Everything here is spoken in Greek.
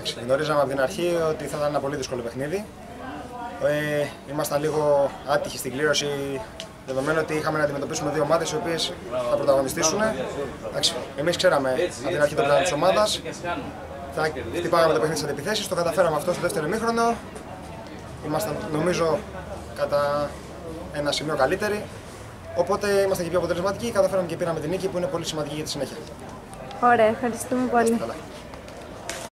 Γνωρίζαμε από την αρχή ότι θα ήταν ένα πολύ δύσκολο παιχνίδι. Ήμασταν λίγο άτυχοι στην κλήρωση, δεδομένου ότι είχαμε να αντιμετωπίσουμε δύο ομάδες οι οποίες θα πρωταγωνιστήσουν. Εμείς ξέραμε από την αρχή το πλάνο της ομάδας. Θα χτυπάγαμε το παιχνίδι στις αντιπιθέσεις, το καταφέραμε αυτό στο δεύτερο ημίχρονο. Ήμασταν νομίζω κατά ένα σημείο καλύτεροι. Οπότε ήμασταν και πιο αποτελεσματικοί, καταφέραμε και πήραμε την νίκη που είναι πολύ σημαντική για τη συνέχεια. Ωραία, ευχαριστούμε πολύ.